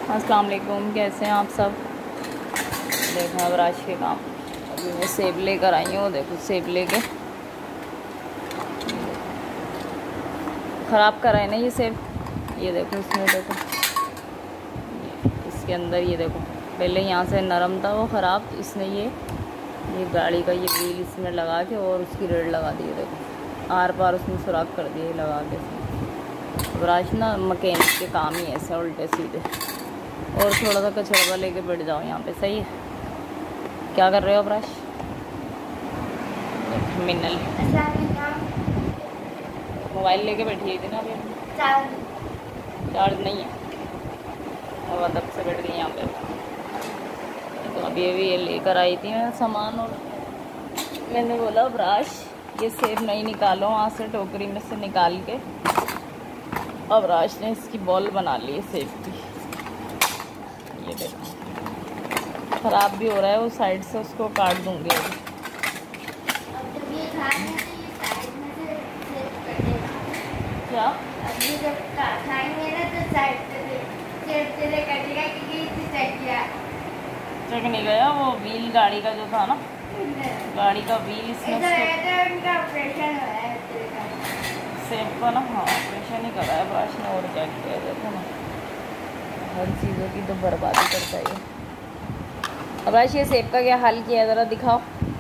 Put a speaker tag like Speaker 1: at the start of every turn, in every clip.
Speaker 1: अस्सलाम वालेकुम, कैसे हैं आप सब। देखो अब राश के काम। अभी मैं सेब लेकर आई हूँ। देखो सेब लेके ख़राब करा है ना ये सेब। ये देखो इसमें देखो इसके अंदर ये देखो पहले यहाँ से नरम था वो ख़राब, तो इसने ये गाड़ी का ये व्हील इसमें लगा के और उसकी रेड लगा दी। देखो आर पार उसमें सुराख कर दिए लगा के। ब्रश ना मकैनिक के काम ही ऐसे उल्टे सीधे। और थोड़ा सा कचड़वा लेके बैठ जाओ यहाँ पे, सही है। क्या कर रहे हो ब्रश? मिनल मोबाइल लेके बैठी थी ना अभी। चार्ज नहीं है और अदब से बैठ गई यहाँ पे। तो अभी ये लेकर आई थी मैं सामान, और मैंने बोला ब्रश ये सेब नहीं निकालो वहाँ से टोकरी में से निकाल के। अब राश ने इसकी बॉल बना ली है सेब की। ये देखो ख़राब भी हो रहा है वो साइड से, उसको काट दूंगी अभी। क्या
Speaker 2: अभी जब खाएंगे ना तो साइड से कटेगा क्योंकि इसी साइड किया
Speaker 1: चक नहीं गया वो व्हील गाड़ी का जो था ना, गाड़ी का व्हील इसमें
Speaker 2: ऑपरेशन हुआ है
Speaker 1: सेब का ना। हाँ ऑपरेशन ही करा है ब्रश ने, और क्या किया। देखो ना हर चीज़ों की तो बर्बादी करता है। अब ब्रश ये सेब का क्या हाल किया ज़रा दिखाओ।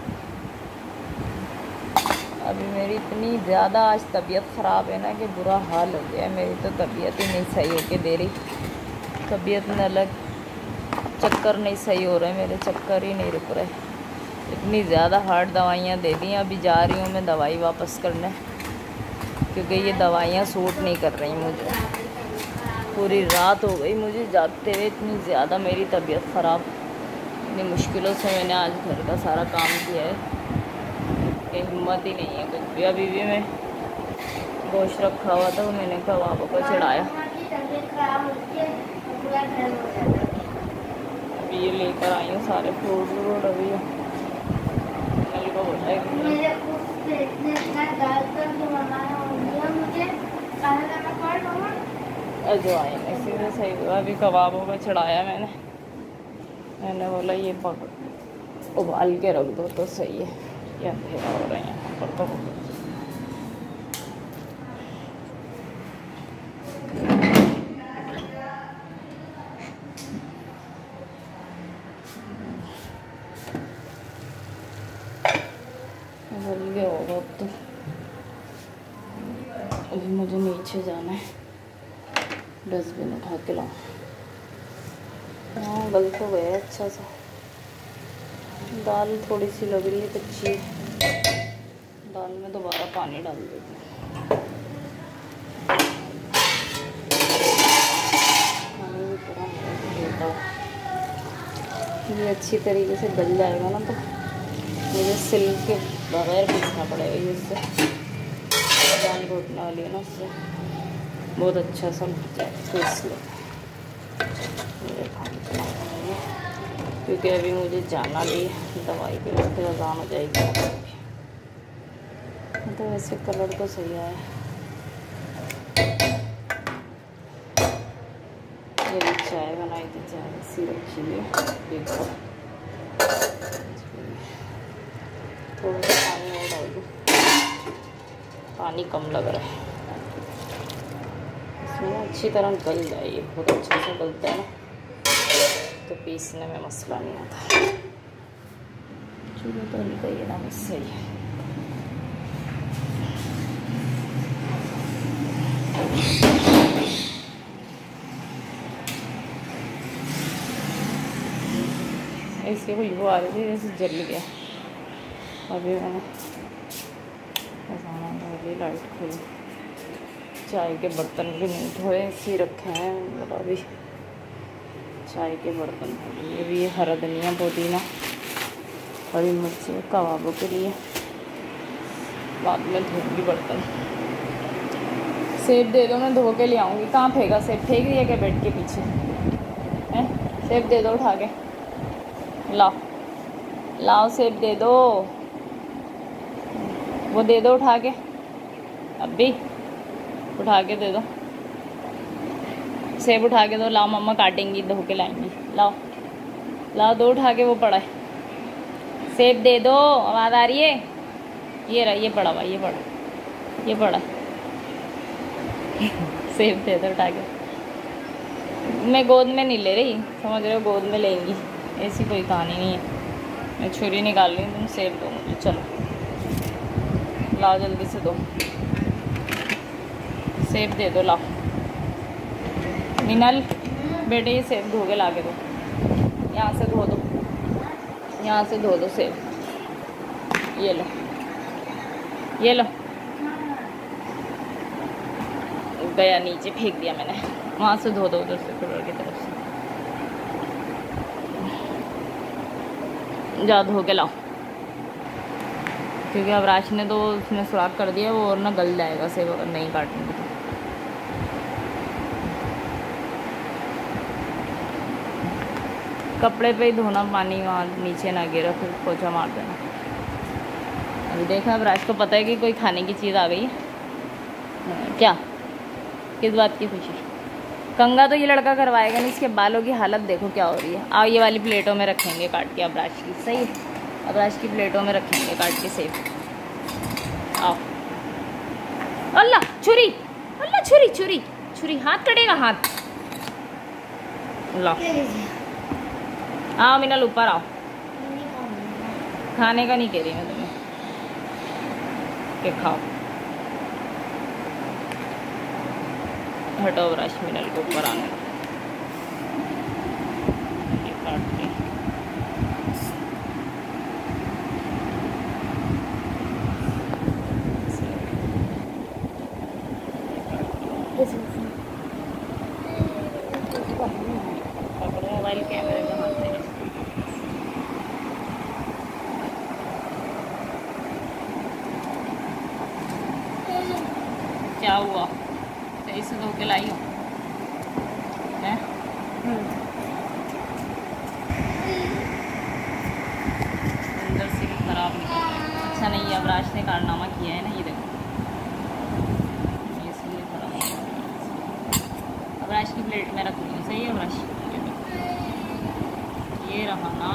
Speaker 1: अभी मेरी इतनी ज़्यादा आज तबीयत ख़राब है ना कि बुरा हाल हो गया है। मेरी तो तबीयत ही नहीं सही होके दे रही। तबीयत में अलग चक्कर नहीं सही हो रहे, मेरे चक्कर ही नहीं रुक रहे। इतनी ज़्यादा हार्ड दवाइयाँ दे दी। अभी जा रही हूँ मैं दवाई वापस करने, क्योंकि ये दवाइयाँ सूट नहीं कर रही मुझे। पूरी रात हो गई मुझे जागते हुए, इतनी ज़्यादा मेरी तबीयत ख़राब। इतनी मुश्किलों से मैंने आज घर का सारा काम किया है कि हिम्मत ही नहीं है कुछ भी। अभी भी मैं गोश्त रखा हुआ था, वो मैंने कबाबों को चढ़ाया। अभी ये लेकर आई हूँ सारे फ्रूट व्रूट। अभी कल को होता है अजवाइन, इसीलिए सही हुआ। अभी कबाबों का चढ़ाया मैंने बोला ये उबाल के रख दो तो सही है। क्या हो रहे हैं यहाँ पर तो जल गया होगा अब तो। अभी मुझे नीचे जाना है, डस्टबिन उठा के लाऊं। हाँ गल तो गया अच्छा सा। दाल थोड़ी सी लग रही है कच्ची, दाल में दोबारा पानी डाल देती हूँ। ये अच्छी तरीके से गल जाएगा ना तो मुझे सिल के बगैर पीसना पड़ेगा। इससे दाल घोटने वाली है ना, उससे बहुत अच्छा सा पीस लो। क्योंकि अभी मुझे जाना भी दवाई पे, फिर अजान हो जाएगी। तो वैसे कलर तो सही आया। ये भी चाय बनाई थी, चाय इसी रखी हुई है। थोड़ा सा पानी और डाल दूँ, पानी कम लग रहा है इसमें। अच्छी तरह गल जाए, बहुत अच्छे से गलता है ना तो पीसने में मसला नहीं आता। चूल्हे तो निकल गई ना मुझसे ही। इसके खुशबू आ रही थी जैसे जल गया। अभी मैंने डाली, लाइट खोली, चाय के बर्तन भी नहीं धोए, ऐसे रखे हैं। मतलब अभी चाय के बर्तन, ये भी हरा धनिया, पुदीना, हरी मिर्ची कबाबों के लिए बाद में धोऊंगी बर्तन। सेब दे दो, मैं धो के ले आऊँगी। कहाँ फेंका सेब? फेंक दिया क्या बेड के पीछे हैं? सेब दे दो उठा के, लाओ सेब दे दो, वो दे दो उठा के, अब भी उठा के दे दो। सेब उठा के दो, लाओ मम्मा काटेंगी, धो के लाएंगी। लाओ लाओ, दो उठा के, वो पड़ा है सेब दे दो, आवाज़ आ रही है। ये रहा, ये पड़ा हुआ, ये पड़ा, ये पड़ा सेब दे दो उठा के। मैं गोद में नहीं ले रही, समझ रहे हो, गोद में लेंगी, ऐसी कोई कहानी नहीं है। मैं छुरी निकाल रही हूँ, तुम सेब दो मुझे। चलो लाओ जल्दी से, दो सेब दे दो, लाओ। मिनल बेटे, ये सेब धो के ला के दो, यहाँ से धो दो, यहाँ से धो दो सेब। ये लो, ये लो। गया नीचे, फेंक दिया मैंने, वहाँ से धो दो, उधर से कूलर की तरफ से। जा धो के लाओ, क्योंकि अब राश ने तो उसने सुराख कर दिया, वो और ना गल जाएगा सेब अगर नहीं काटेंगे तो। कपड़े पे ही धोना, पानी वहाँ नीचे ना गिरा, फिर पोछा मार देना। अभी देखा, अब राश को पता है कि कोई खाने की चीज़ आ गई है। क्या, किस बात की खुशी? कंगा तो ये लड़का करवाएगा नहीं, इसके बालों की हालत देखो क्या हो रही है। आओ, ये वाली प्लेटों में रखेंगे काट के अब राश की, सही है। अब राश की प्लेटों में रखेंगे काट के सेब। आओ, अल्लाह छुरी, अल्लाह छुरी, छुरी छुरी, हाथ कटेगा हाथ। ला, आओ मिनल ऊपर आओ। खाने का नहीं कह रही मैं तुम्हें कि खाओ। हटाओ राश, मिनल को ऊपर आने दो। ये काट के पकड़ो, मोबाइल कैमरे में हाथ दे। क्या हुआ, सही से धो के लाई हो? हैं? अंदर से भी खराब निकल रहा है। अच्छा नहीं है, अब राश ने कारनामा किया है ना, ये देखो, इसलिए खराब हो गया। अब राश की प्लेट में रख ली, सही है राश, ये रहा ना।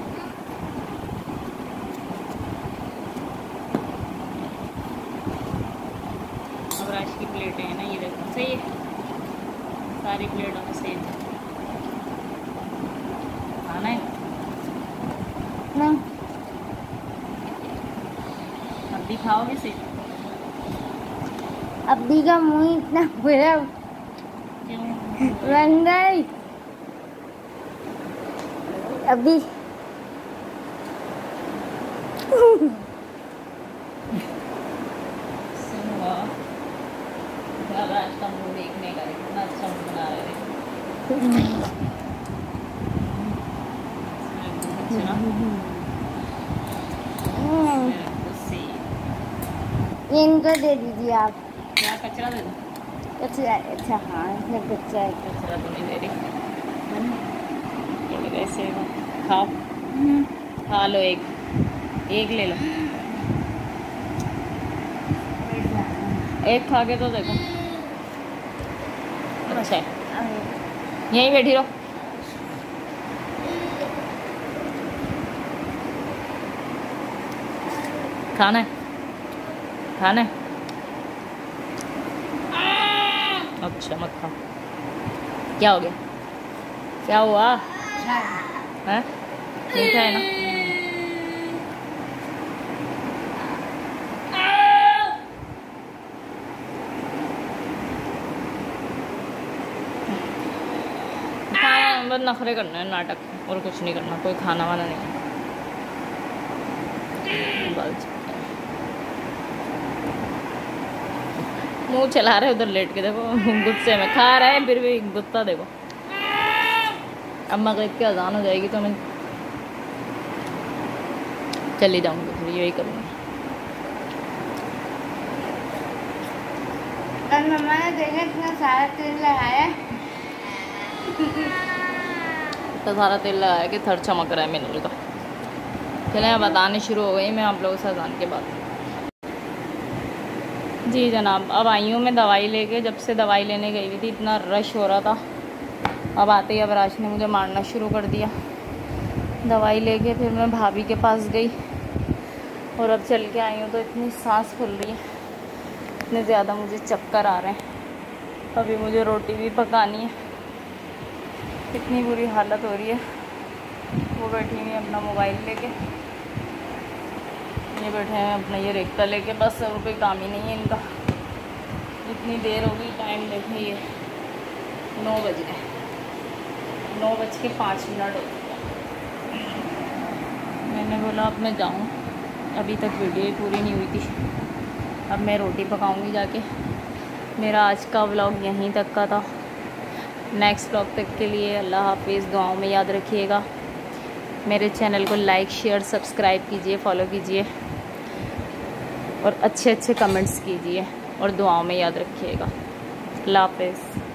Speaker 1: अब राश की प्लेटें हैं ना, ये देखो, सही है, सारी प्लेटों में सेब खाना है
Speaker 2: नहीं,
Speaker 1: अब भी खाओगे सेब?
Speaker 2: अभी का मुँह इतना बुरा
Speaker 1: क्यों?
Speaker 2: बन गई अभी।
Speaker 1: आज का मुँह देखने का, कितना अच्छा मुँह बना रहे थे।
Speaker 2: इनको दे दीजिए आप।
Speaker 1: क्या कचरा दे दो?
Speaker 2: कचरा, अच्छा हाँ, इसमें कचरा है।
Speaker 1: कचरा तो नहीं दे रही, ऐसे खाओ, खा लो, एक एक ले लो, एक खा के तो देखो। अच्छा है, यहीं बैठी रहो। खाना है, खाना है? अच्छा मत खाओ। क्या हो गया, क्या हुआ? है मीठा है ना? बस नखरे करना है, नाटक, और कुछ नहीं करना, कोई खाना वाना नहीं है। मुंह चला रहे उधर लेट के, देखो गुस्से में खा रहा है, फिर भी गुस्सा देखो। अब मगरिब की अजान हो जाएगी तो मैं चली जाऊंगी, फिर यही करूँगी।
Speaker 2: मम्मा ने देखा इतना सारा तेल लगाया,
Speaker 1: इतना सारा तेल लगाया कि थर चमक रहा है मिनल का। चले मैं बताने शुरू हो गई मैं आप लोगों से अजान के बाद। जी जनाब, अब आई हूँ मैं दवाई लेके। जब से दवाई लेने गई हुई थी इतना रश हो रहा था, अब आते ही अवराज ने मुझे मारना शुरू कर दिया। दवाई लेके फिर मैं भाभी के पास गई और अब चल के आई हूँ तो इतनी सांस फूल रही है, इतने ज़्यादा मुझे चक्कर आ रहे हैं। अभी मुझे रोटी भी पकानी है, इतनी बुरी हालत हो रही है। वो बैठी हुई है अपना मोबाइल लेके, ये बैठे हैं अपना ये रेखता लेके, बस और कोई काम ही नहीं है इनका। इतनी देर हो गई, टाइम देखें ये 9 बज गए, 9:05 हो गए। मैंने बोला अब मैं जाऊँ, अभी तक वीडियो ही पूरी नहीं हुई थी। अब मैं रोटी पकाऊंगी जाके। मेरा आज का व्लॉग यहीं तक का था। नेक्स्ट व्लॉग तक के लिए अल्लाह हाफिज़, दुआओं में याद रखिएगा। मेरे चैनल को लाइक शेयर सब्सक्राइब कीजिए, फॉलो कीजिए और अच्छे अच्छे कमेंट्स कीजिए और दुआओं में याद रखिएगा। अल्लाह हाफिज़।